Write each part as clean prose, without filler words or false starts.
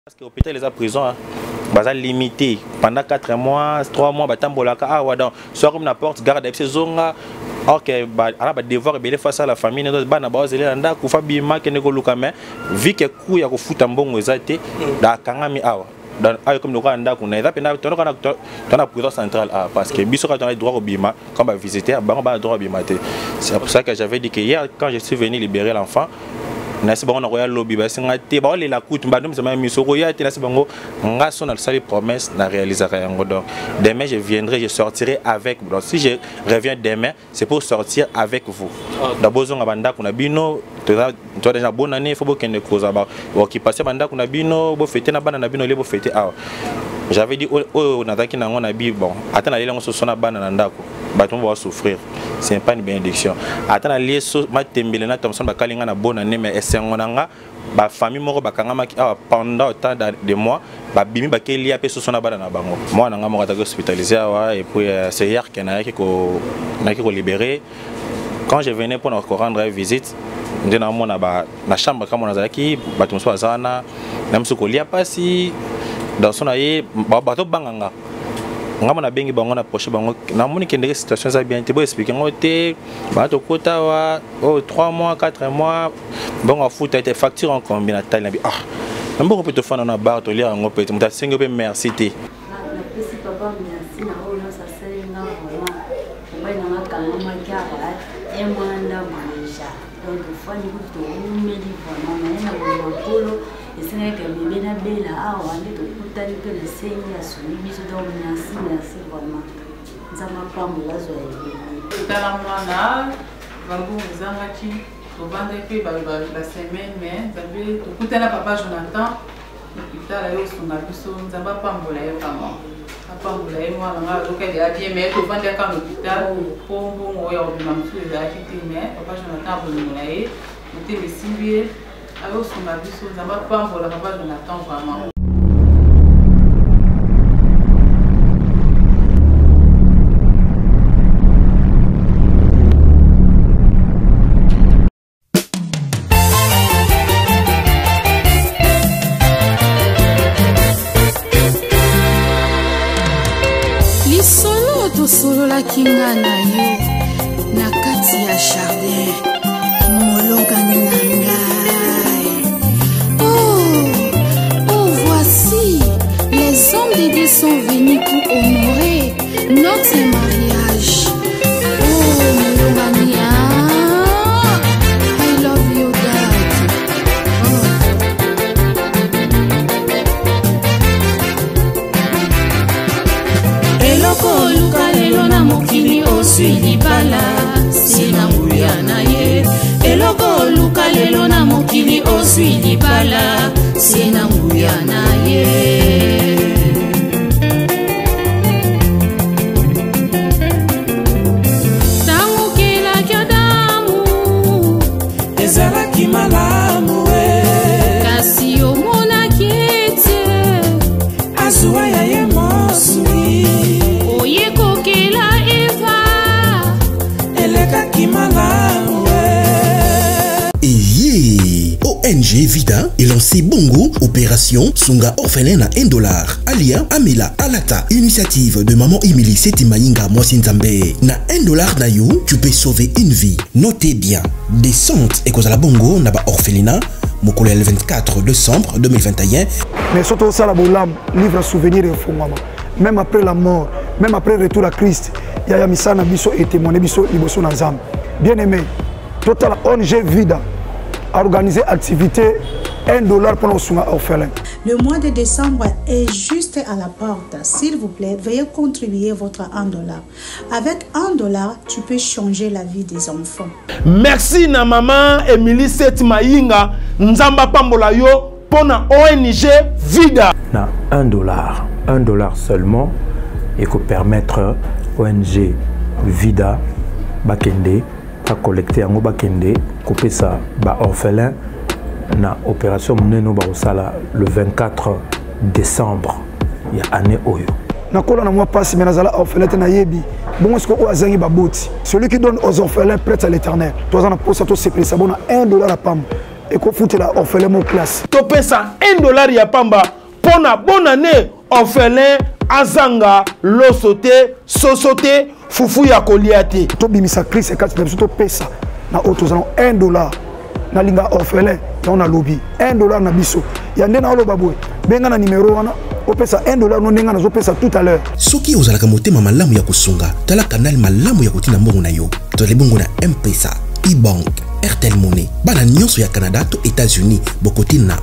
Parce que l'hôpital les a prison baza limité pendant 4 mois 3 mois batambolaka ah ouais donc soit comme n'importe garde ces zonga OK ba devoir belé face à la famille ne ba na ba zela nda ku fa bima ke ne ko luka mais vu que ku ya ko futa mbongo ezate da kangami awa dans comme le Rwanda qu'on a pena dans la prison centrale parce que biso quand on a droit au bima quand on va visiter on a droit au bima c'est pour ça que j'avais dit que hier quand je suis venu libérer l'enfant nasi bango na royal lobby ba singa te ba le la coûte ba ndom sama miso royal te nasi bango nga sona sali promesse na réaliser yango donc demain je viendrai je sortirai avec vous donc si je reviens demain c'est pour sortir avec vous d'abord on banda kuna bino toi déjà bonne année faut que ne cause ba qui passer banda kuna bino bo fêter na bana na bino le bo fêter j'avais dit oh nataki na ngona bi bon attends aller on so sona bana na ndako bato va souffrir c'est pas une bénédiction attends aller so matembele na Thomson bakalinga na bonne année mais esengonanga ba famille moko bakanga maki pendant autant de mois ba bimi bakeli ape so sona bana na bango moi na ngamo kataka hospitalisé et puis c'est hier que na ko libérer quand je venais pour encore rendre visite ndena mona ba na chambre comme on azaki bato so azana même so ko lia pasi dans son aïe bateau banganga ngama na bengi bango na proche bango na moni kende situation ça bien te bo expliquer ngote bateau kota wa 3 mois 4 mois bon foot a été facture en combien na taille na bi mbo peut te faire na bar to lire ngope te muta sengo pe merci te merci papa merci na ono ça c'est na vraiment na kanga makara et mwanda manisha donc fani kuto umeli vraiment na mapolo et c'est que bébé na bela on est tout tali que le Seigneur soni biso donc merci vraiment nzama pambola zo tala mwana bango zangati to bande pe ba semaine mais zabe to kutana papa Jonathan hôpital yo sona biso nzama pambola yo vraiment pambola yo mwana nga zo ka dia bien mais to bande ka hôpital pombo mo yo na msu za kiti mais papa Jonathan bolimola ye muté bisibier ayo sona biso nzama pambola papa Jonathan vraiment. Solo la kinga na yo na kati ya jardin molonga na ngai. Oh voici les hommes de Dieu sont venus pour honorer notre mariage. Oh molonga na I love you God. Eloko luka lelo na mokili oswili bala sina nguya na ye. Eloko luka lelo na mokili oswili bala sina nguya na ye. Tangu kila kyodamu ezalaki malamu kasi omona kiete azuwa ya ye mosui ONG Vida est lancé Bongo, opération Sunga orphelin à $1. Alia Amela Alata, initiative de maman Emily Setimainga Mwasinzambe. Na $1 na you, tu peux sauver une vie. Notez bien, descente et cause à la Bongo na ba orphelinat, Mokole le 24 décembre 2021. Mais surtout ça la bolam, livre à souvenir et fondement. Même après la mort, même après le retour à Christ, il y a misana biso et témoigné biso liboso na zam. Bien aimé, total ONG Vida a organisé activité $1 pour nos orphelins. Le mois de décembre est juste à la porte. S'il vous plaît, veuillez contribuer votre $1. Avec $1, tu peux changer la vie des enfants. Merci na maman Emily Setimainga Nzamba Pambola yo pour na ONG Vida. Na $1 seulement et que permettre ONG Vida bakende à collecter en bakende couper ça ba orphelin na opération meneno ba osala le 24 décembre ya année oyo nakola na moi passe mais nazala orphelin na yebi bon est-ce que o azangi baboti celui qui donne aux orphelins prête à l'éternel toi on a pour ça tout c'est ça bon $1 à pam et qu'on fout la orphelin en classe. Topesa $1 ya pamba pour la bonne année orphelin azanga losote sosote fufu ya koliate. To bimisa crise quand tu to pesa na autos $1 na linga orphelin on a lobby $1 na biso ya ndena olo babwe benga na numéro wana opesa $1 no ndenga na zo pesa tout à l'heure. Soki ozalaka motema malamu ya kusunga tala kanal malamu ya kotina mbongo na yo to le bongo na M-Pesa, e-bank, Airtel Money bana nyonso ya Canada to États-Unis bokotina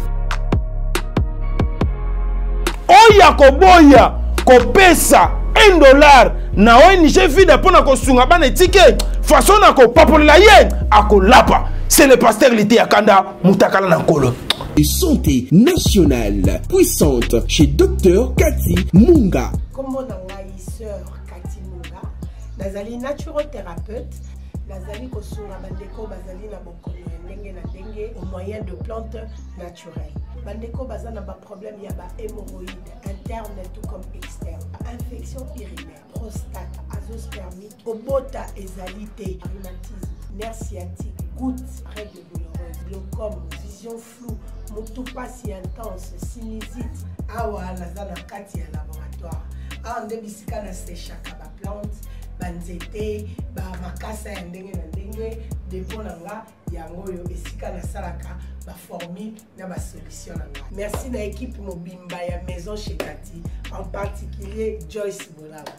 oya koboya kopesa $1 na ONG Vida pona kosunga bana etike façon na ko papola ye akolapa. C'est le pasteur Lité Akanda Moutakala Nankolo. Santé nationale puissante chez Dr Cathy Munga. Comme mon sœur Cathy Munga, nazali naturothérapeute, nazali kosunga bandeko bazali na bokono ndenge na ndenge au moyen de plantes naturelles. Bandeko bazana ba problème ya ba hémorroïdes interne tout comme externe, infection urinaire, prostate, azoospermie, obota ezalité, rhumatisme, nerf sciatique, gouttes, règles douloureuses, glaucome, vision floue, motopathie intense, sinusite, awa nazana kati ya laboratoire. A nde bisika na sechaka ba plante, banzete, ba makasa ya ndenge na ndenge, depo na nga yango yo esika na salaka ba formule na ba solution na nga. Merci na équipe mobimba ya maison chez Cathy, en particulier Joyce Bolaba.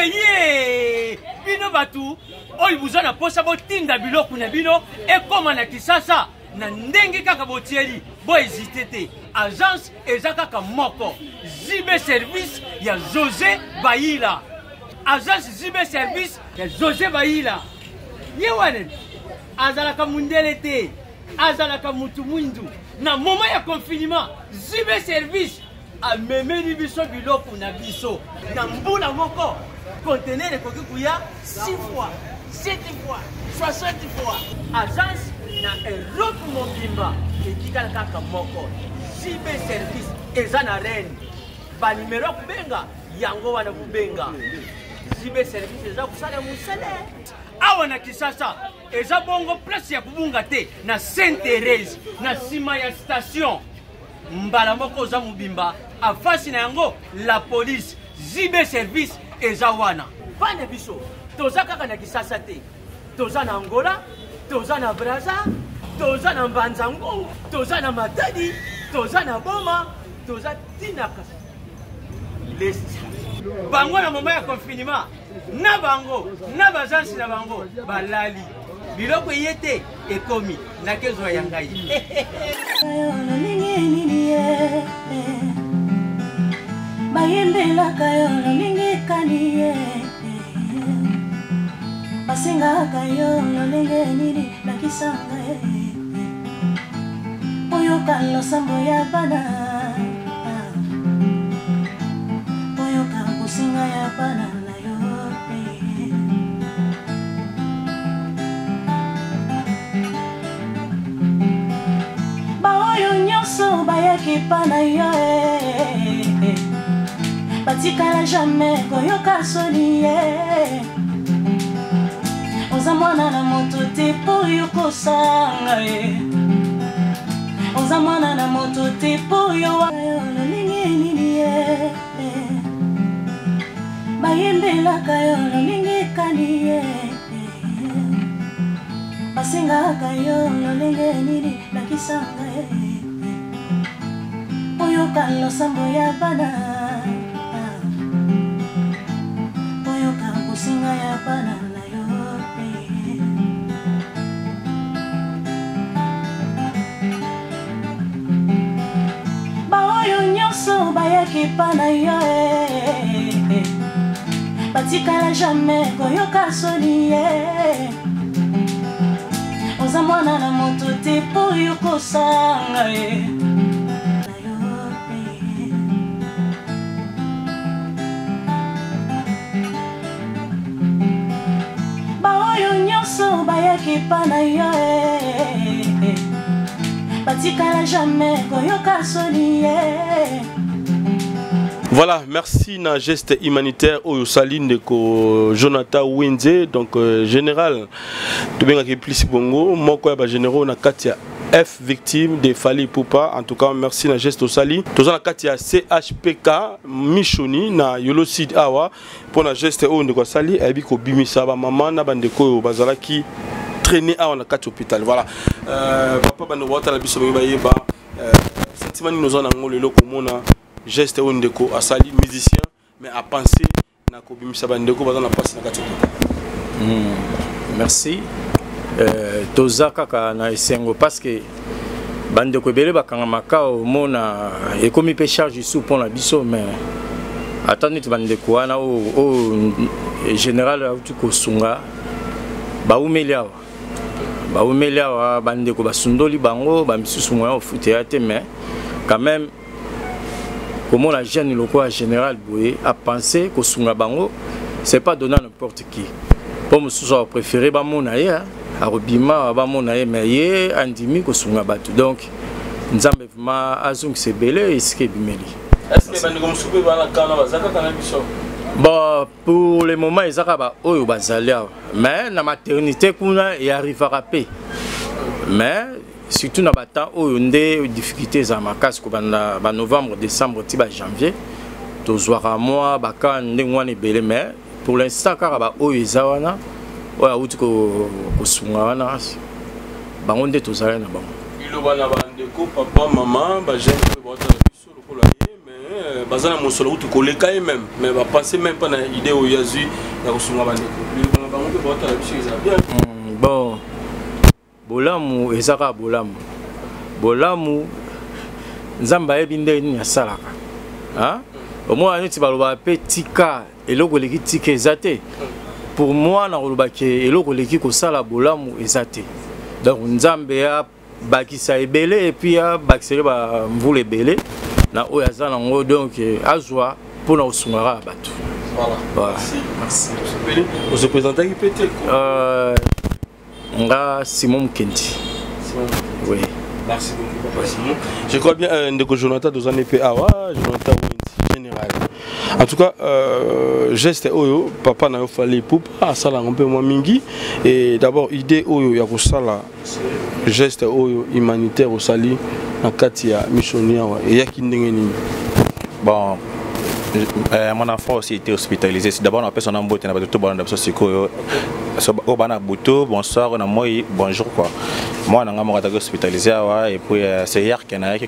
Eye bino batu oyi buzana posa botinda biloko na bino ekoma na kisasa na ndenge kaka botieli bo hésiter te. Agence eza kaka moko Zibe service ya José Baïla. Agence Zibe service ya José Baïla. Yewane azalaka mundele te, azalaka mutu mwindu na moment ya confinement. Zibe service a memeli biso biloko na biso na mbula moko conteneur ekoki kuya 6 fois 7 fois 60 fois. Agence na Europe mobimba etikala kaka moko Zibe service eza na reine ba numero kubenga yango wana kubenga. Zibe service eza kusala musale awa na kisasa eza bongo place ya kubunga te na Sainte Thérèse na sima ya station mbala moko za mubimba afasi na yango la police. Zibe service eza wana bana biso toza kaka na kisasa te, toza na Angola, toza na Brazza, toza na Mbanzango, toza na Matadi, toza na Boma, toza tinaka lesti bango na moment ya confinement na bango na bazansi na bango balali biloko yete ekomi na kezo ya ngai. Bayembela kayo lolingi kaniye basinga kayo lolingi nini nakisanga oyo kalo sambo ya bana oyo kakusinga ya bana na yo ba oyo nyonso bayaki pana yo batikala jamais koyoka soni ye oza mwana na moto te po yo kosanga ye oza mwana na moto te po yo lolingi nini ye bayembelaka yo lolingi kani ye basengaka yo lolingi nini nakisanga ye oyoka losambo ya bana singa ya bana na yo ba oyo nyonso bayaki pa na yo batikala jamais koyoka soni ye oza mwana na moto te po yo kosanga ye bayaki pa na yo batikala jamais koyoka soni ye. Voilà, merci na geste humanitaire au Saline ko Jonathan Wenze donc général to benga ke plus bongo moko ya ba généraux na katia F victime de Fally Ipupa. En tout cas, merci na geste Osali. Toza na kati ya CHPK Michoni na Yolocid awa pour na geste o ndeko Sali ebi ko bimisa ba maman na bandeko bazalaki traîner awa na kati hôpital. Voilà. Papa bando wata la biso ba yeba sentiment nous en ngolo lelo ko mona geste o ndeko Asali musicien mais à penser na ko bimisa bandeko bazana passe na kati hôpital. Merci. Toza kaka na esengo parce que bande ko belé bakanga makao mona et comme pe charge sous pour la biso mais attendez bande ko wana o général tu ko sunga ba umelia bande ko basundoli bango ba misusu moya au théâtre mais quand même comment la jeune loko général Boye a pensé ko sunga bango c'est pas donner n'importe qui pour misusu préféré ba mona ya arobima ba mona ye mais ye andimi ko sunga batu donc nzambe vraiment azung se belé iske bimeli. Est-ce que bande comme soupe ba na kana bazaka kana biso? Bon pour le moment ezaka ba oyo bazalia mais na maternité kuna y arrivera pe mais surtout na bata oyo ndé difficulté za makasi ko banda ba novembre décembre ti ba janvier to zwara mois ba ka ndengwana belé mais pour l'instant kaka ba oyo ezawana oya uti ko sunga wana bango nde tozala na bango iloba na bandeko papa maman ba jeune ko bota la biso lokola ye mais bazana mosolo uti koleka même mais ba penser même pas na idée o yazu ya ko sunga bandeko iloba na bango ko bota la biso eza bien. Bon bolamu ezaka bolamu nzamba yebi nde ni asalaka hein au moins neti baloba pe tika eloko leki tika ezate. Pour moi, eloko leki ko sala bolamu ezate. Donc nzambe ya bakisa ebele et puis ya bakisele ba mvule ebele na oya zana ngo donc azwa pour na osungara batu. Voilà. Merci. Vous se présentez qui peut-être nga Simon Kendi. Oui. Merci beaucoup. Simon. Je crois bien ndeko Jonathan dos années awa Jonathan général. En tout cas, geste oyo papa na yo Fally Ipupa sala un peu moins mingi et d'abord idée oyo ya ko sala geste oyo humanitaire osali na kati ya missionia et ya kindenge nini. Bon mon enfant aussi était hospitalisé. D'abord on appelle son nom boté na bato bana biso sikoyo. So o bana buto bonsoir na moi bonjour quoi. Moi na ngamo kataka hospitalisé et puis c'est hier qu'il na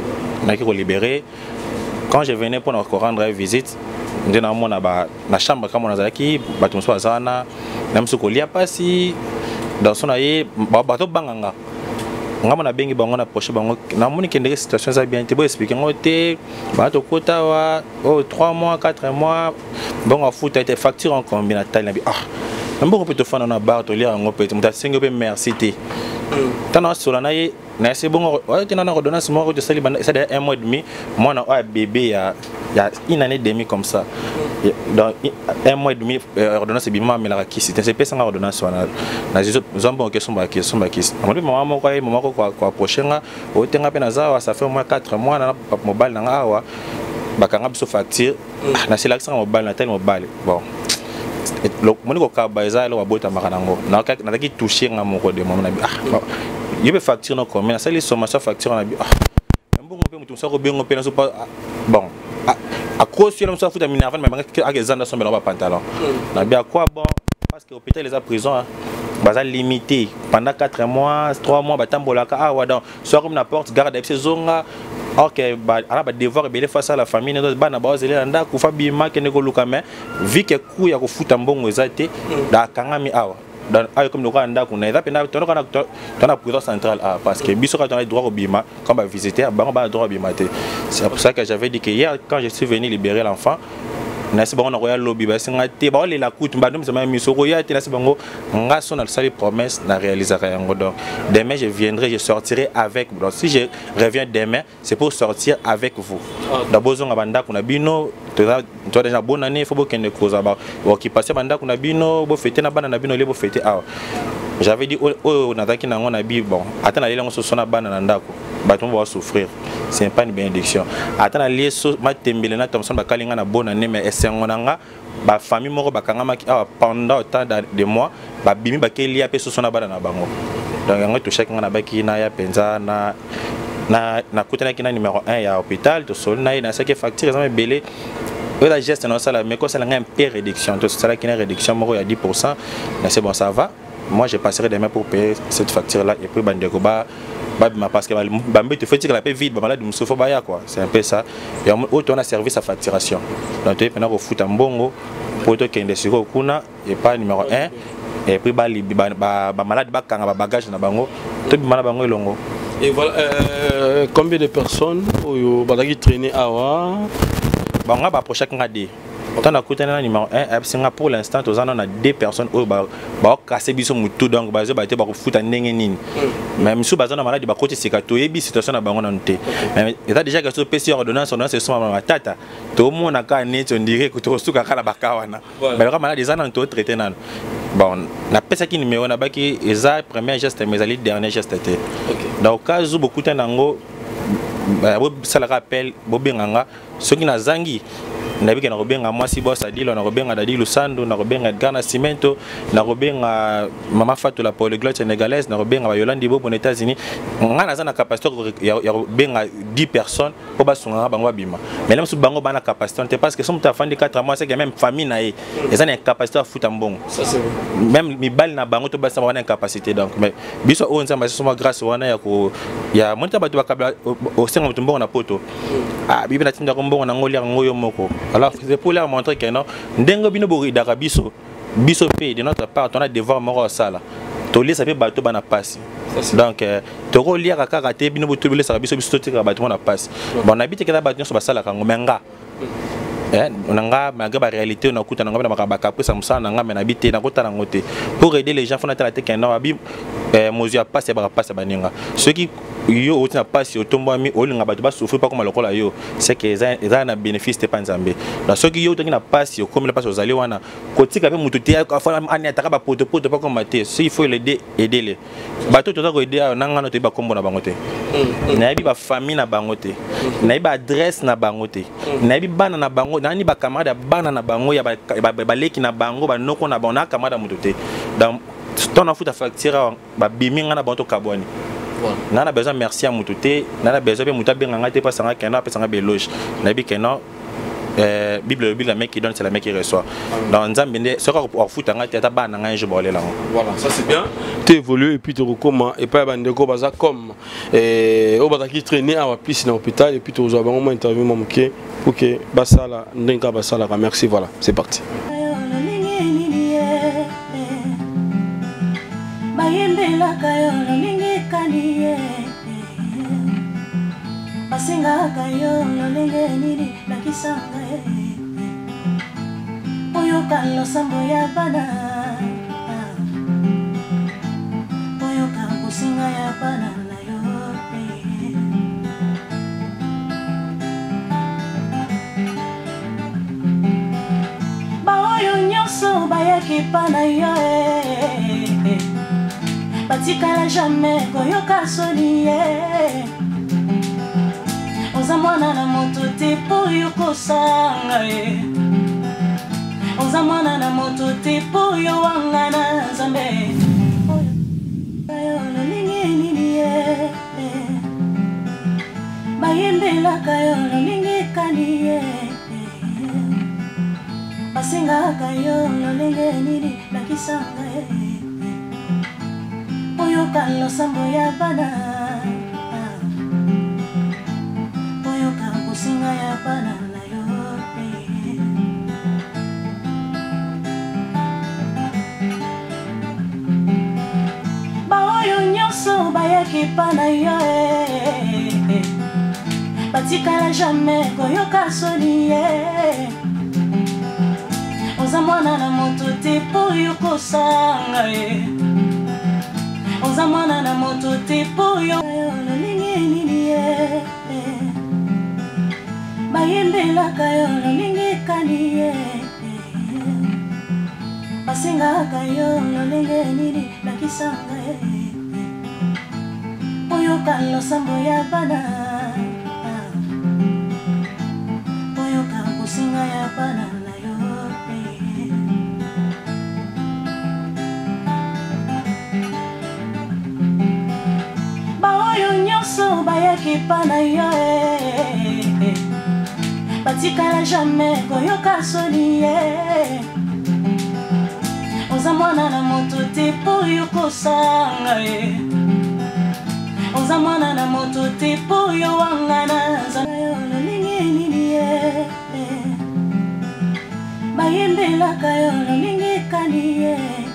ko libérer. Quand je venais pour nous rendre visite, nous avons la chambre comme on a dit, bateau soit zana, même si il y a pas si dans son aïe, bateau banganga. On a bien bango na approché bango. Na moni kende situation ça bien. Tu peux expliquer moi te bateau kota wa 3 mois 4 mois bon en foot a été facture en combien de taille na bi ah. Même beaucoup peut te faire na bar to lire en peut me ta 5 merci te. Tana sur na ye na c'est bon ouais tu n'as ordonnance moi de sali ça de 1 mois et demi moi na bébé il y a une année et demie comme ça dans 1 mois et demi ordonnance bima mais la qui c'est pas sans ordonnance na les autres zombo qui sont baki maman quoi prochain au tenga pe na za ça fait au moins 4 mois na mobile na awa bakanga biso facture na c'est l'accent mobile na tel mobile bon moni ko ka baza lo bota makanango na ki toucher nga moko de mama na bi ah yebe facture no combien ça les sommation facture na bi ah mbongo pe mutu so ko bengo pe na so pas bon à cause si on s'en fout de mina avant mais avec les gens sont pas pantalon na bi à quoi bon parce que hôpital les a prison baza limité pendant 4 mois 3 mois batambolaka ah wa donc soit comme na porte garde avec ces zonga. Ok, alors devoir belé face à la famille, nous bana bazeli anda kufa bima kene ko lukame vu que ku ya ko futa mbongo ezate da kangami awa dans ayo comme loka anda ko na eza pena tono kana prison centrale ah parce que biso ka tona droit au bima quand va visiter bango ba droit au bima te. C'est pour ça que j'avais dit que hier quand je suis venu libérer l'enfant nasi bango na royal lobby ba singa te ba le la coûte ba ndom sama miso ko ya te nasi bango nga son al sali promesse na réaliser yango donc demain je viendrai je sortirai avec vous donc si je reviens demain c'est pour sortir avec vous d'abord on banda kuna bino toi déjà bonne année faut que ne cause ba qui passer banda kuna bino bo fêter na bana na bino le bo fêter ah j'avais dit oh na taki na ngona bi bon attends na le ngo so na bana na ndako bato va souffrir. C'est pas une bénédiction. Attends lié so ma tembele na Thomson bakalinga na bonne année mais esengonanga ba famille moko bakanga maki pendant autant de mois ba bimi bakeli ya pe so sona bana na bango. Donc yango to chaque ngana baki na ya penza na kutana kina numéro 1 ya hôpital to sol na ina sake facture ezama belé. La geste non ça la mais quoi ça un peu réduction tout ça là qui est réduction moko ya 10%. Mais c'est bon ça va. Moi je passerai demain pour payer cette facture là et puis bandeko ba parce que tu fais que la paix vide malade me souffre baya quoi, c'est un peu ça. Et autant on a service à facturation. Donc tu es pendant au foot en bongo pour toi qui est sur kuna et pas numéro 1 et puis ba malade ba kanga ba bagage na bango tout malade bango elongo. Et voilà combien de personnes au badagi traîner awa banga ba prochain ngadi. Tant à côté d'un numéro 1, pour l'instant, on a 2 personnes qui ont cassé biso mutu donc basé ba te ba futa ndenge nini. Même sous bazana malade ba côté c'est kato yebi situation na bango na nté. Mais état déjà que ce PC ordonnance c'est son ma tata. Tout le monde a ka net on dirait que to suka kala bakawana. Mais le malade des ans to traité nan. Bon, na pesa ki numéro na ba ki eza premier geste mais ali dernier geste était. Donc cas où beaucoup tanango ça le rappelle bobenganga ceux qui na zangi nabi na robenga mwasi boss adilo na robenga dadi Lusando na robenga Gana Cimento na robenga mama Fatou la polyglotte sénégalaise na robenga Yolandi Bobo aux États-Unis ngana za na capacité ya robenga 10 personnes pour basunga bango bima mais même sous bango bana capacité parce que son ta fandi 4 mois c'est que même famille na et ça na capacité à foutre mbongo ça c'est même mi bal na bango to basa wana capacité donc mais biso onza ma soma grâce wana ya ko ya monta batu bakabla au senga mutumbo na poto ah bibi na tinda mbongo na ngolia ngoyo moko. Alors c'est pour leur montrer que non ndengo bino bori darabiso biso pe de notre part on a devoir moro sala to lisa pe bato bana passe donc to ko lire ka raté bino boto lisa biso biso tika bato na passe bon habite que bato so basala ka ngomenga onanga malgré la réalité on a kuta ngaba na makabaka pour ça musana ngaba na habite na kota na ngote pour aider les gens font la tête que non abi mozu passe ba passe baninga ceux qui yo otina passe otombo ami olinga bato ba souffrir pas comme lokola yo c'est que ça na bénéfice te pas nzambe na ceux qui yo tokina passe comme la passe aux allés wana kotika pe mututi afala ani ataka ba poto pas comme maté il faut aider les bato to ko aider na ngana to ba kombo na bangote na bi ba famille na bangote na bi adresse na bangote na bi bana na bango nani ba camarade bana na bango ya ba leki na bango ba noko na bango na camarade mututi donc ton afuta facture ba biminga na banto kabwani. Nana besoin merci à Moutouté, nana besoin de Moutabé ngate pas sanga kena pas sanga beloge. Nabi kena Bible la mec qui donne c'est la mec qui reçoit. Dans Nzambende ce qu'on fout ngate ta ba na ngange bolé là. Voilà, ça c'est bien. Tu évolues et puis tu recommences et pas bandeko baza comme au bataki traîner à la piste dans l'hôpital et puis tu as un interview mamké pour que basala ndenga basala merci voilà, c'est parti. Bayembela kayo lolingi kaniye Basinga kayo lolingi nini nakisanga Oyo kalo sambo ya bana Oyo kalo singa ya bana na yo Ba oyo nyoso bayaki pana yo Batikala jamais koyoka soniye Oza mwana na moto te po yoko sanga Oza mwana na moto te po yo wanga na Nzambe Oyo lolingi nini Bayembela kayo lolingi kaniye Basinga kayo lolingi nini nakisanga Oyo kalo sambo ya bana Oyo kalo singa ya bana na yo Ba oyo nyoso bayaki pana yo Batikala jamais koyoka soniye Oza mwana na moto te po yoko sanga Oza mwana na moto te po yo lolingi nini Bayembela kayo lolingi kaniye Basinga kayo lolingi nini nakisanga Oyo Oyoka losambo ya bana Oyoka kusinga ya bana na yo Baoyo nyonso bayaki pa na yo Batikala jamais koyoka soni Oza mwana na moto te po yo kosanga Oza mwana na moto te po yo wangana Nzala yo lolingi nini Bayembelaka yo lolingi kani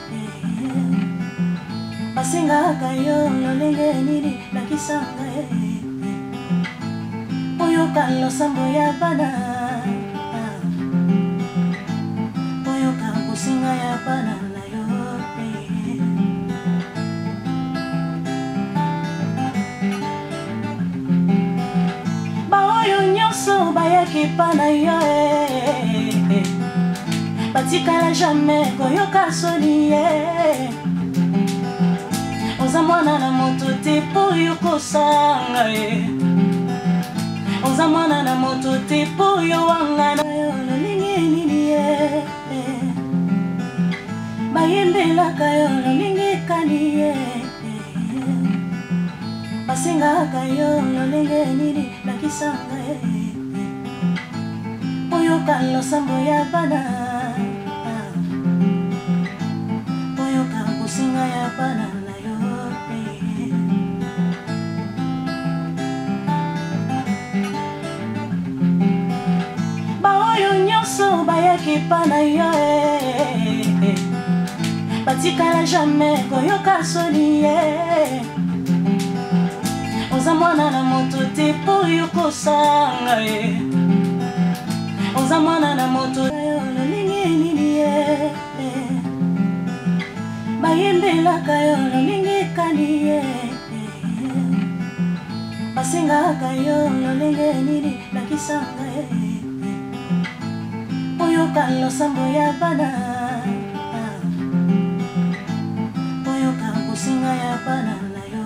Basingaka yo lolingi nini Nakisanga Oyoka losambo ya bana Oyoka kusinga ya bana na yo Baoyo nyonso bayaki pa na yo Batikala jamais koyoka soni Oza mwana na moto te po yo kosanga Oza mwana na moto te po yo wangana yo lolingi nini Bayembelaka yo lolingi kani Basingaka yo lolingi nini Nakisanga Oyoka losambo ya bana Oyoka kusinga ya bana na yo Baoyo nyonso bayaki pa na yo Batikala jamais koyoka soni Oza mwana na moto te po yo kosanga Oza mwana na moto yo lolingi nini Bayembelaka yo lolingi kani Basingaka yo lolingi nini Nakisanga Oyoka losambo ya bana Oyoka kusinga ya bana na yo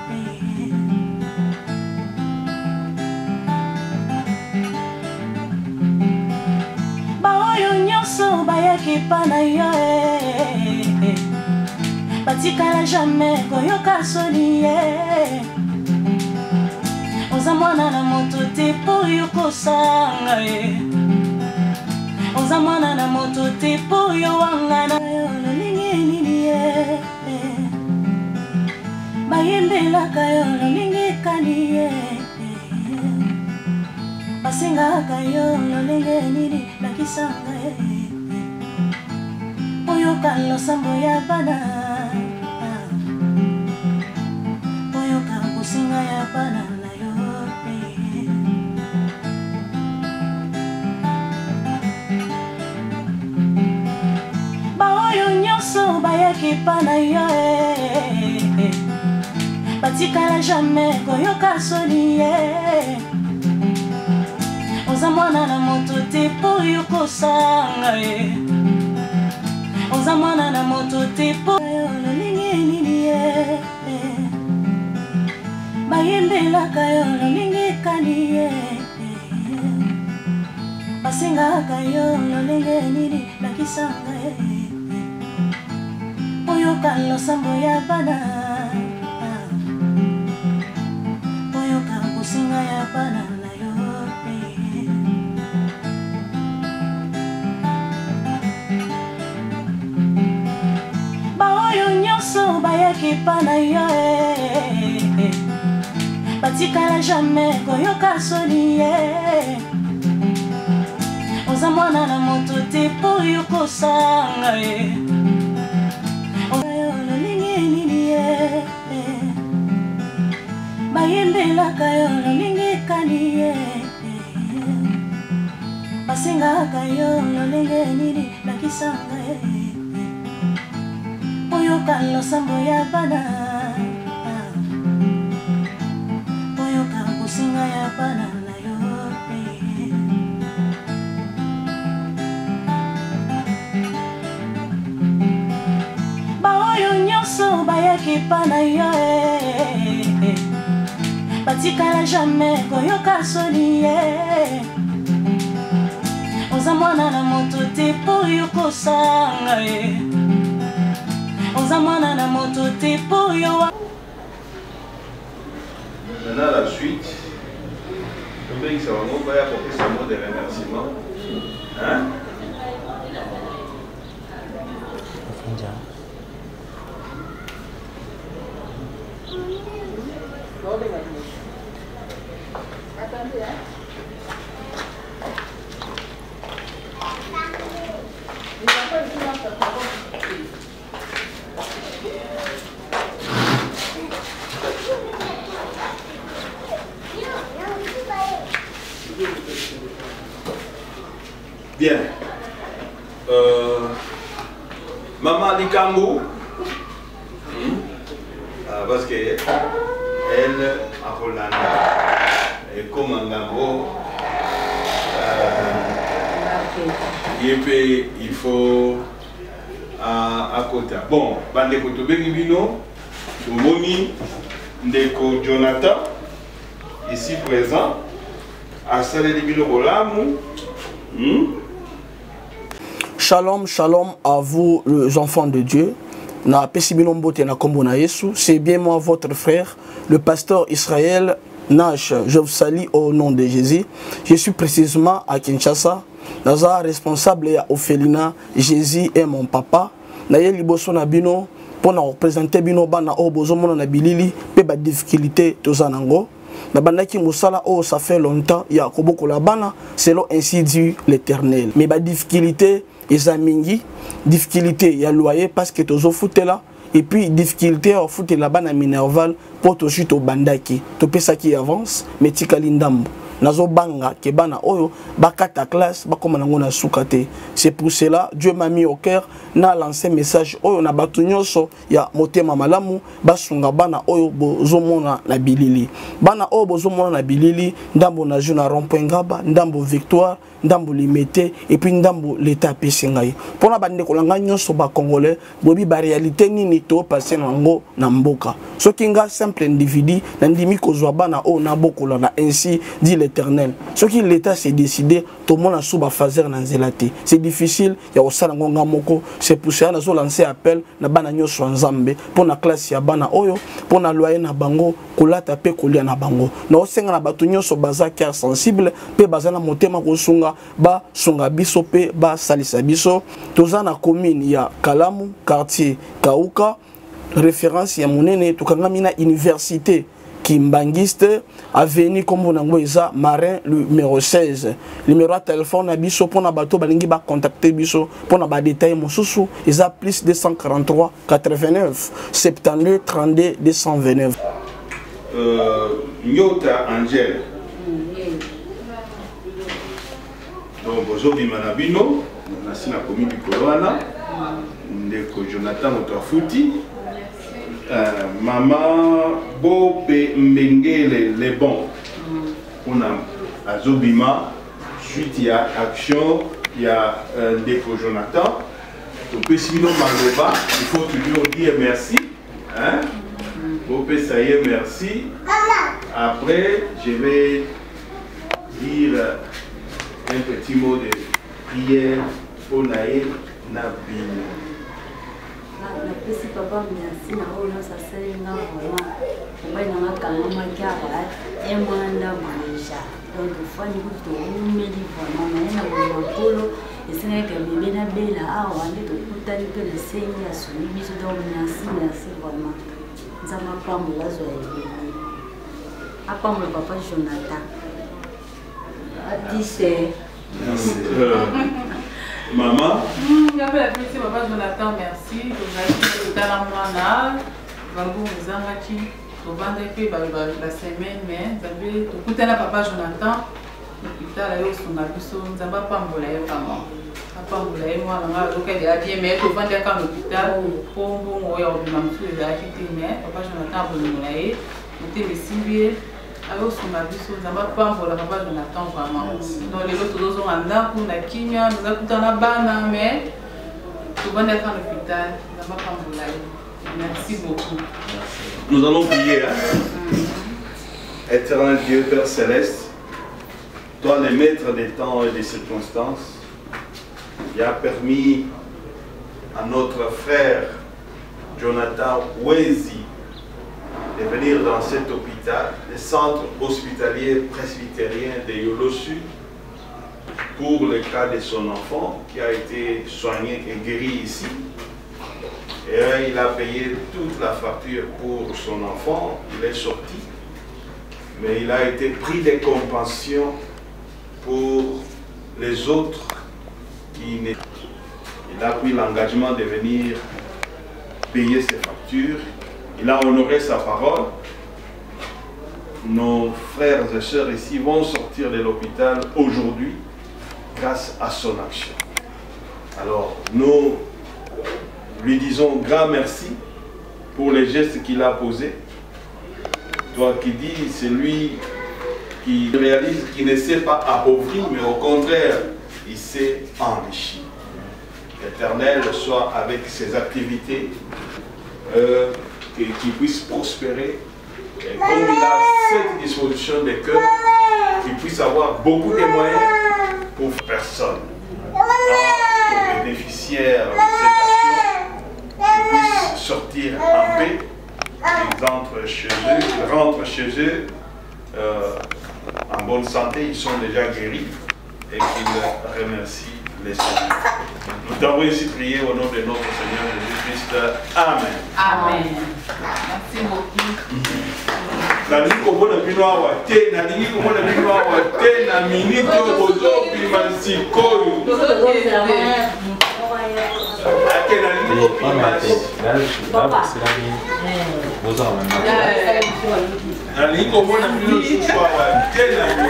Baoyo nyonso bayaki pa na yo Batikala jamais koyoka soni Oza mwana na moto te po yo kosanga Oza mwana na moto te po yo wangana yo lolingi nini Bayembelaka yo lolingi kani Basingaka yo lolingi nini Nakisanga Oyoka losambo ya bana Oyoka kusinga ya bana na yo Baoyo nyonso bayaki pa na yo Batikala jamais koyoka soni Oza mwana na moto te po yo kosanga Oza mwana na moto te po yo lolingi nini Bayembelaka yo lolingi kani Basingaka yo lolingi nini Nakisanga Oyoka losambo ya bana Oyoka kusinga ya bana na yo Baoyo nyonso bayaki pa na yo Batikala jamais koyoka soni Oza mwana na moto te po yo kosanga Oza yo lolingi nini Bayembelaka yo lolingi kani Basingaka yo lolingi nini Nakisanga Oyoka losambo ya bana Oyoka kusinga ya bana na yo Baoyo nyonso bayaki pa na yo batikala jamais koyoka soni ye oza mwana na moto te po yo kosanga ye oza mwana na moto te po yo. Maintenant la suite, je vais vous apporter ce mot de remerciement. Hein? Bien. Maman Likambu, parce que elle a Hollande et comme un gambo, il faut à côté. Bon, bande koto bengibino, Moni, Ndeko Jonathan, ici présent, à Salé Libino Olamu. Shalom, shalom à vous les enfants de Dieu. C'est bien moi votre frère, le pasteur Israël Nash. Je vous salue au nom de Jésus. Je suis précisément à Kinshasa. Naza responsable à Ophelina. Jésus est mon papa. Naye liboso na bino pour représenter bino bana o bozomona na bilili pe ba difficulté tozanango. Na bandaki musala oh ça fait longtemps ya koboko la bana selon ainsi dit l'Éternel. Mais ba difficulté ezamingi difficulté ya loyer parce que tozo foutela et puis difficulté au foot la bana minerval pour to chute au bandaki to pesa qui avance mais tikali ndambo nazo banga ke bana oyo bakata classe bakoma nango na sukate. C'est pour cela Dieu m'a mis au cœur na lancé message oyo na batu nyonso ya motema malamu basunga bana oyo bozomona na bilili bana oyo bozomona na bilili ndambo na juna rond-point Ngaba ndambo Victoire ndambo Limete et puis ndambo l'état pesingai pona bande kolanga nyonso ba congolais bobi ba réalité nini to passer nango na mboka soki nga simple individu na ndimi kozwa bana oyo na bokola na ainsi dit l'Éternel. Ce qui l'État s'est décidé, tout le monde a sous fazer na nzelate. C'est difficile, il y a aussi ngonga moko. C'est pour ça que nous lancé appel na bana nyoso nzambe pour na classe ya bana oyo, pour na loyer na bango, kolata pe kolia na bango. Na osenga na batu nyoso baza cœur sensible, pe baza na motema kosunga ba sunga biso pe ba salisa biso. Toza na commune ya Kalamu, quartier Kauka, référence ya monene tukanga mina université Kimbangiste, avenue comme on a Marin, le numéro 16. Le numéro de téléphone à Bisso pour na bateau, balingi ba contacter Bisso pour na ba détail mon sous ils a plus 243 89 72 32 229. Nyota Angel. Donc aujourd'hui Manabino, nasi na commune du Kolwana, ndeko Jonathan Motofuti. Maman Bope Mbengele les bons. On a Azobima, suite il y a action, il y a Ndeko Jonathan. Donc sinon Maloba, il faut toujours dire merci. Hein? Bope ça y est, merci. Après, je vais dire un petit mot de prière pour Naïe Nabino. Napesi papa merci na oyo sasenga vraiment obai na makanga makiaba emwanda maisha donc fani kuto umeli vraiment na makolo esenga ke bebe na bela awa nde to kutali pe le senga suni biso donc merci vraiment nzama pambo lazo ya apambo papa Jonathan atise Maman. Papa Jonathan, merci. La semaine, mais Papa Jonathan, alors son abisso nzamba pambola papa Jonathan vraiment donc les autres dos ont anda pour na kimia nous akutana bana mais tout va être en hôpital nzamba pambola merci beaucoup nous allons prier hein? Éternel Dieu, Père Céleste, toi le maître des temps et des circonstances, qui a permis à notre frère Jonathan Wezi de venir dans cet hôpital, le centre hospitalier presbytérien de Yolo Sud, pour le cas de son enfant qui a été soigné et guéri ici. Et il a payé toute la facture pour son enfant, il est sorti, mais il a été pris de compassion pour les autres qui n'étaient. Il a pris l'engagement de venir payer ses factures, il a honoré sa parole. Nos frères et sœurs ici vont sortir de l'hôpital aujourd'hui grâce à son action. Alors nous lui disons grand merci pour les gestes qu'il a posés. Toi qui dis, c'est lui qui réalise, qui ne s'est pas appauvri, mais au contraire, il s'est enrichi. L'Éternel soit avec ses activités, qu'il puisse prospérer. Et comme il a cette disposition de cœur, qu'il puisse avoir beaucoup de moyens pour personne. Pour les bénéficiaires de cette action, qu'ils puissent sortir en paix, qu'ils rentrent chez eux en bonne santé, ils sont déjà guéris et qu'ils remercient les Seigneurs. Nous t'avons ici prié au nom de notre Seigneur Jésus-Christ. Amen. Amen. Merci beaucoup. Nalingi komona bino awa te, nalingi komona bino awa te na minute oyo bozobima sikoyo. Ake nalingi kopima nalingi komona bino susu awa te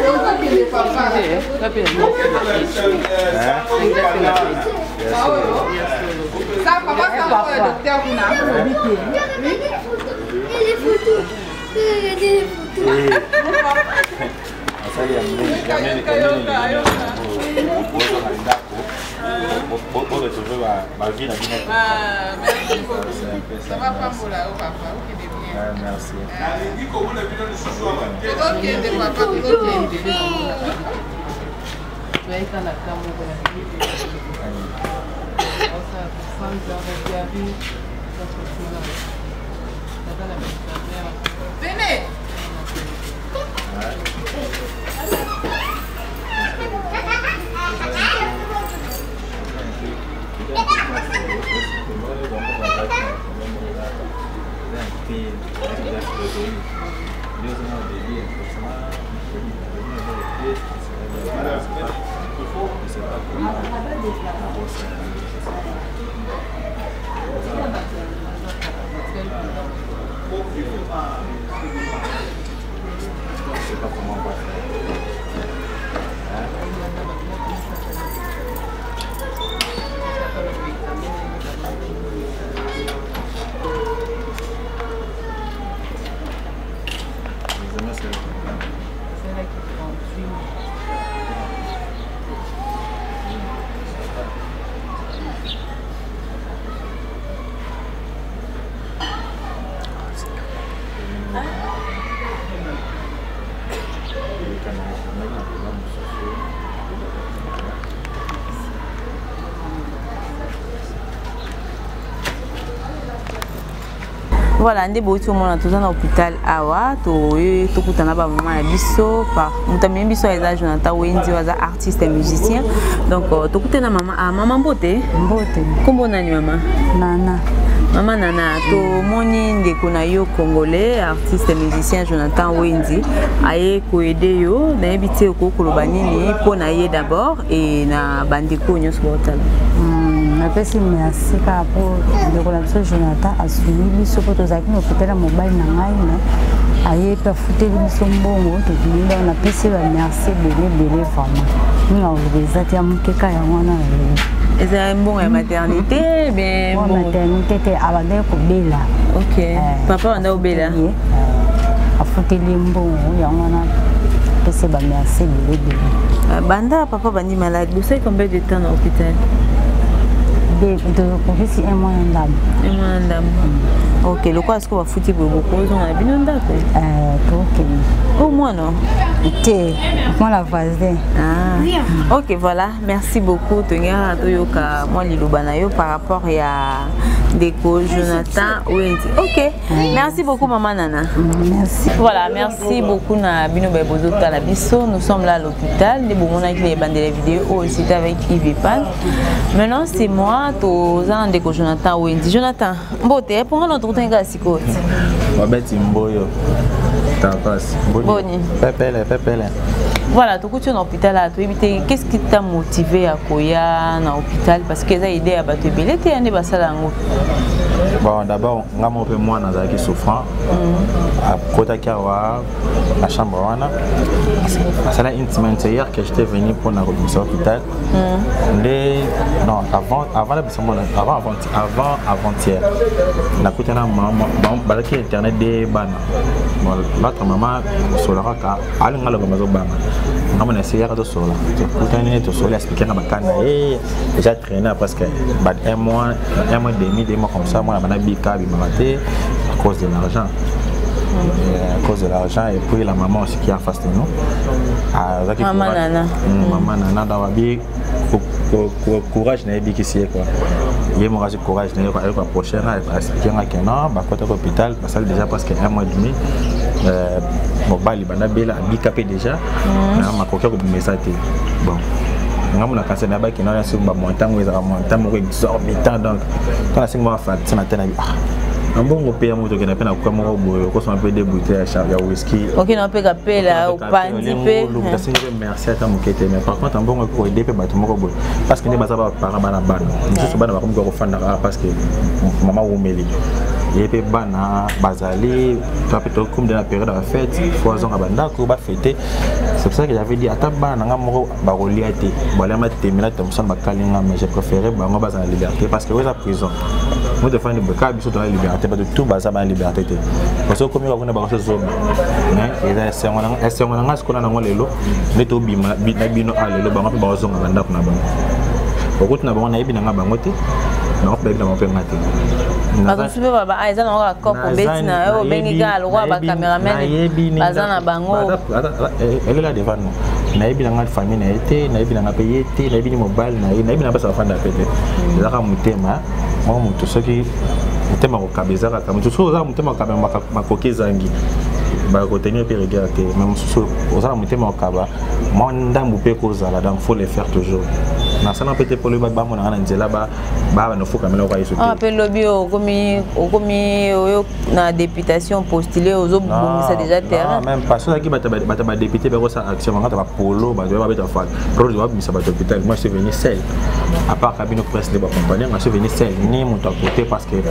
Venez. Voilà, nde boti omona toza na hôpital awa tokutana ba mama ya biso par mutamien biso eza Jonathan Wenzi waza artiste et musicien. Donc tokutana mama Mbote. Kombo nani mama? Nana. Mama Nana, to moni ndeko na yo congolais artiste et musicien Jonathan Wenzi aye ko aider yo na yebite ko koloba nini po na ye d'abord et na bandeko nyonso botala. Merci merci pour le Jonathan assumé biso po tozaki na hôpital mobile na ngai na aye pa futeli biso mbongo to binda na pesi ba merci bele vraiment ni organiser ya mukeka ya wana na eza mbongo ya maternité bien bon maternité te abanda ko bela. OK. Papa anda obela afuteli mbongo ya wana pesi ba merci bele. Banda papa bandi malade. Vous savez combien de temps à l'hôpital? tokokisi un mois ndambo. Un mois ndambo. Ok, le quoi est-ce qu'on va foutre beaucoup on a bien ndako. Au moins non. Moi la voisine. Ah. Ok, voilà. Merci beaucoup Tonya Toyoka moi Lilobana yo par rapport à Déco Jonathan Wendy. Ok. Merci beaucoup maman Nana. Merci. Voilà, merci beaucoup na Bino Bebozo Talabiso. Nous sommes là à l'hôpital. Les bon on a les bandes de vidéos c'était avec Yves Pan. Maintenant c'est moi Tozan Déco Jonathan Wendy. Jonathan, beauté pour notre temps gasiko. Babeti Mboyo. Ta passe. Boni. Pepele. Voilà, tu es en hôpital à toi. Qu'est-ce qui t'a motivé à Koya dans l'hôpital? Parce que ça a aidé à battre le billet. Tu es allé à la Bon, d'abord, moi, je suis souffrant. À côté de la chambre, c'est une semaine hier que j'étais venu pour l'hôpital. Non, avant-hier. La côté de maman, qui internet des bana. L'autre maman, sur la raka, elle a le on a essayé de sola. Tout sola expliquer à Bakana. J'ai traîné presque un mois et demi, 2 mois comme ça. Moi, je suis maté à cause de l'argent. À cause de l'argent et puis la maman aussi qui a face de nous. Maman Nana. Maman Nana dans la vie. Courage n'a pas ici quoi. Il y a mon courage n'a pas la prochaine à expliquer que non, bah quand l'hôpital parce que déjà presque 1 mois et demi. Mon bali bana bela handicapé déjà. Na ma coquille comme message. Bon. On a cassé na ba qui n'a sur ba montant ou ça montant mo exorbitant donc quand c'est moi fait ça matin un bon pays à moto qui n'a pas na quoi mo boyo ko son peu de bouteilles à char ya whisky. OK na pe capé là au pandipe. Merci à ta mokete mais par contre un bon ko aider pe bato moko boyo parce que ne ba ça ba para bana bana. Juste bana ba comme ko fanda parce que maman ou meli. Et puis bana bazali plutôt comme de la période de la fête foison à banda ko ba fêter c'est pour ça que j'avais dit ata bana nga moko ba reliaté voilà ma terminer Thomson ba kalinga mais j'ai préféré ba ngo bazana liberté parce que ouais la prison moi de faire une beka biso dans la liberté pas de tout baza ba liberté parce que comme on a ba chose zone mais et c'est on a nga ce qu'on a ngo lelo neto bima bino alelo ba ngo ba zonga banda kuna ba beaucoup na ba on a yebi nga ba ngote na ko ba na ngate parce que baba aiza na ka kopo betina yo bengiga alwa ba cameraman bazana bango elle est là devant nous na yebi na famille na été na yebi na payer été na yebi ni mobile na yebi na ba sa fanda pete za ka mutema mo mutu soki mutema ko kabeza ka mutu so za mutema ka makokezangi ba ko tenir pe regarder même so za mutema ko kaba mo ndambu pe ko za la donc faut le faire toujours na sana pete pour le ba mo na nzela ba no fuka melo ka iso ah pe lobby okomi na députation postulé aux autres ça déjà terrain même pas ça qui bata député ba ça action ngata ba polo ba ba beta fa pro de ba mi ça ba hôpital moi je suis venu seul à part cabine presse de ba compagnie moi je suis venu seul ni mon côté parce que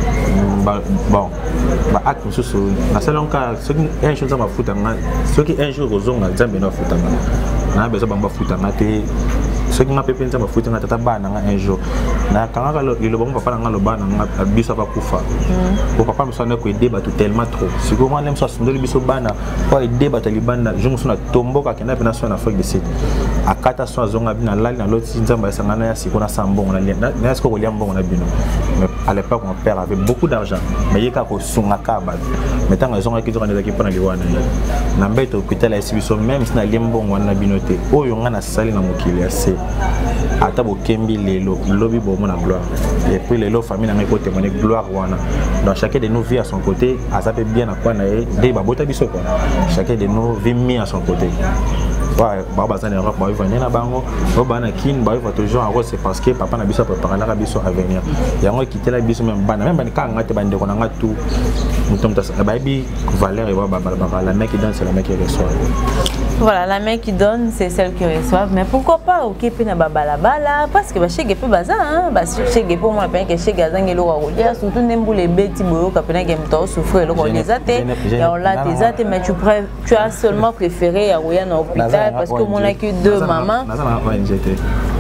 bon ba acte sous na selon cas ce qui un jour ça va foutre ce qui un jour ozonga nzambe na fouta na beso ba fouta te ce qui m'a fait penser à foutre na tata bana un jour na kanga le bon papa na bana na biso ba kufa pour papa me sonne ko aider ba tout tellement trop si ko moi même ça sondeli biso bana ko aider ba talibanda je me sona tombo ka kena pena sona Afrique du Sud akata so zonga bina lali na loti nzamba sangana ya siko na sambongo na est-ce que ko liambongo na bino mais à l'époque mon père avait beaucoup d'argent mais yeka ko sunga ka ba mais tant que zonga ki zonga na ki pona liwana na mbeto hôpital ya sibiso même si na liambongo na binote oyo ngana sali na mokili assez ata bokembi lelo lobi bomo na gloire et puis lelo famille na ko témoigner gloire wana donc chacun de nous vit à son côté azape bien na kwa na e de babota biso quoi chacun de nous vit mis à son côté ouais baba zana Europe ba venir na bango baba na kin ba va toujours en c'est parce que papa na biso préparer la biso à venir yango quitter la biso même bana ka ngate bande ko na ngatu mutom ta ba bi valeur et baba la mec qui donne c'est la mec qui reçoit. Voilà, la main qui donne, c'est celle qui reçoit. Mais pourquoi pas au Képi na bala parce que chez Gépé Baza, chez Gépé, moi, que chez Gazang et Laura Roulière, surtout n'aime les bêtis boyo, capena Gemto, souffrir le rôle des athées. Et on l'a des athées, mais tu as seulement préféré à Rouyan à l'hôpital parce que mon a que 2 mamans.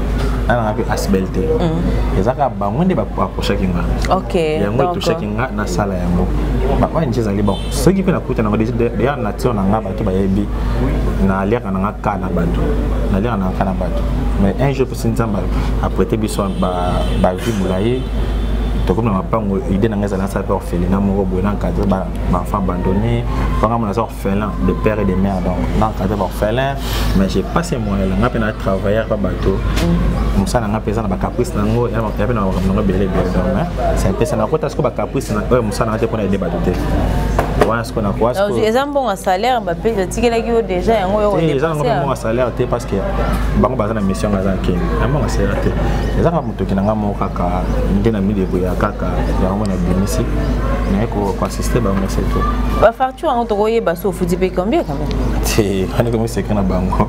ana pe asbelte ezaka bango nde ba approcher kinga OK yango to shakinga na sala yango ba kwa ncheza li bon ce qui peut na kuta na déjà nation na ngaba to ba yebi na leka na ngaka na bato na leka na ngaka na bato mais un jour pour Nzamba après biso ba vie moulaye to comme na pango idée na ngeza na sa peur orphelinat moko boye na cadre ba enfant abandonné quand on a orphelin de père et de mère donc dans cadre orphelin mais j'ai passé moi là ngapa na travailler ba bato musana ngapa za na ba caprice na ngo ya ba na ngo belé donc c'est un peu ça na kota ce ko ba caprice na musana te pona débat te wasko na wasko les ambons à salaire ba pe tikela ki déjà yango yo les gens ont un salaire te parce que bango baza na mission ngaza ke ambon salaire te les gens muto kinanga mo kaka ndena mi de boya kaka yango na binisi na ko assister ba mo c'est tout ba facture en to koyeba so futi pe combien quand même c'est quand comme c'est kana bango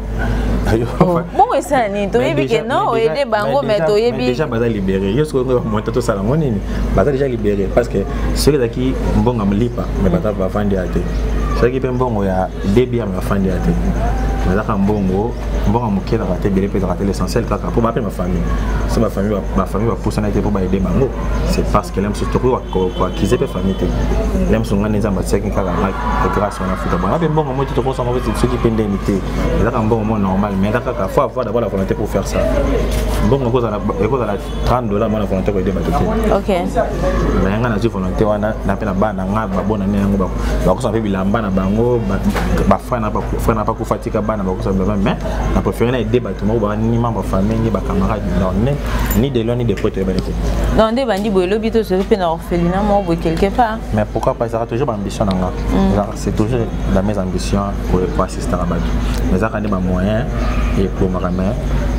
bon et ça ni to yebi que non aider bango mais to yebi déjà baza libéré yo so ko monter to sala ngoni baza déjà libéré parce que ceux qui mbonga mlipa mais bata ba fandi ate ceux qui pe mbongo ya débit ya fandi ate mais ça mbongo mukela ba te belé pe rater l'essentiel kaka pour ba pe ma famille c'est ma famille va pousser na été pour ba aider bango c'est parce que l'aime surtout quoi qu'ils aient famille te l'aime son ngane nzamba tseki kaka grâce on a fait ba pe mbongo mo to ko ça ceux qui pendent unité et là mbongo normal mais là faut avoir d'abord la volonté pour faire ça mbongo ko za $30 moi la volonté pour aider ba te OK mais ngana zu volonté wana na pe na bana nga ba bona ne yango ba ko sa pe bilamba na bango ba fana pas ko fatika bana ba ko sa mais na préféré na aider ba to mo ba ni membre famille ni ba camarade ni de l'un ni de potes ba l'équipe non de bandi boy lobby to se pe na orphelinat mo boy quelque part mais pourquoi pas ça sera toujours ambition nanga c'est toujours la mes ambitions pour assister à bateau mais ça quand des moyens et pour ma mère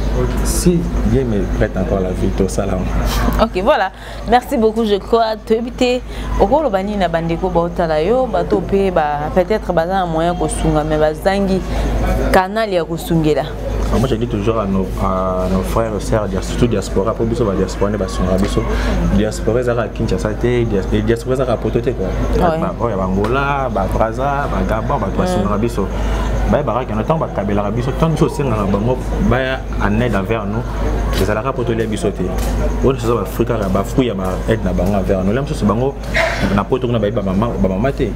si Dieu me prête encore la vie tout ça là. OK voilà merci beaucoup je crois te éviter au rôle bani na bandeko ba otala yo ba to pe ba peut-être baza un moyen ko sunga mais bazangi canal ya ko sungela. Moi je dis toujours à nos frères et sœurs surtout diaspora pour biso ba diaspora ne ba sunga biso diaspora za ka Kinshasa te diaspora za ka potote quoi ba oya ba Angola ba Brazza ba Gabon ba to sunga biso ba ba ka na temps ba kabela biso tant chose singa bango ba en aide envers nous les alaka potolia biso te on se ba Afrika ba fruit ya ba aide na bango envers nous l'aime so bango na poto na ba mama te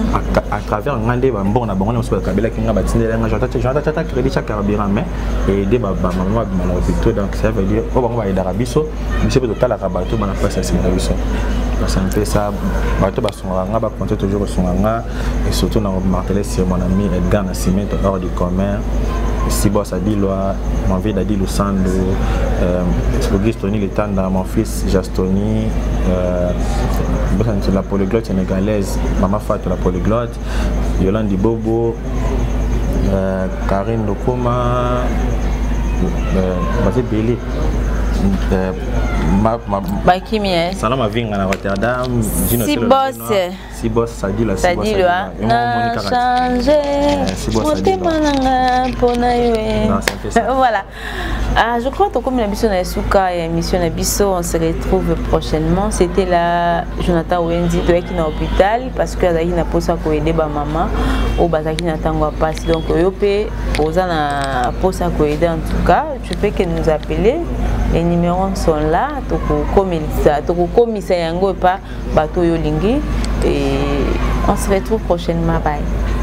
à travers ngande ba mbon na bango na so ba kabela kinga ba tindela nga jota crédit chaque carburant mais et des maman plutôt donc ça veut dire on va aider biso biso peut tala ka bato bana face à ces biso c'est un peu ça bato ba songa ba compter toujours songa et surtout na marteler sur mon ami Edgar Nascimento hors du commun si boss a dit loi mon vie a dit Lusando Augustoni le temps dans mon fils Jastoni la polyglotte sénégalaise maman Fatou la polyglotte Yolande Bobo Karine Lokoma Basé Belé Salam à Vinga à Rotterdam si boss ça dit la ça dit le na changé voilà je crois que comme la mission na Suka et mission na biso on se retrouve prochainement c'était la Jonathan Wendy to qui na hôpital parce que azaki na posa ko aider ba maman au bazaki na tango passe donc yopé ozana posa ko aider en tout cas tu peux que nous appeler les numéros sont là toko komisa yango pa bato yo lingi et on se retrouve prochainement bye.